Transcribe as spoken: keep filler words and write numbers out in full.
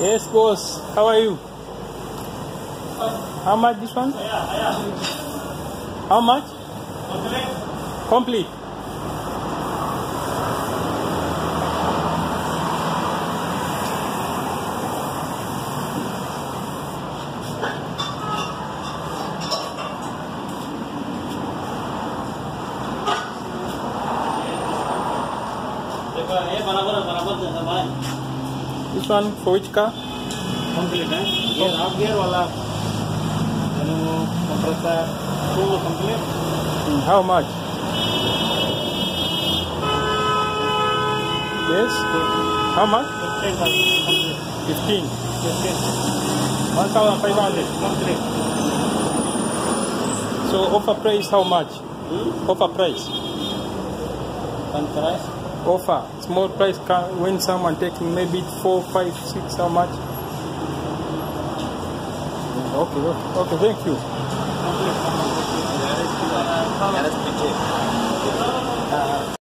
Yes, boss. How are you? How much this one? How much? Complete. This one for which car? Complete, eh? Gear, half gear wala. Ano compressor full complete. Mm, how much? Yes. How much? Fifteen complete. Fifteen. Fifteen. One thousand five hundred. Complete. So offer price how much? Hmm? Offer price. Contrast. Offer. Small price can when someone taking maybe four, five, six. How much? Okay. Okay. Okay. Thank you. Complete.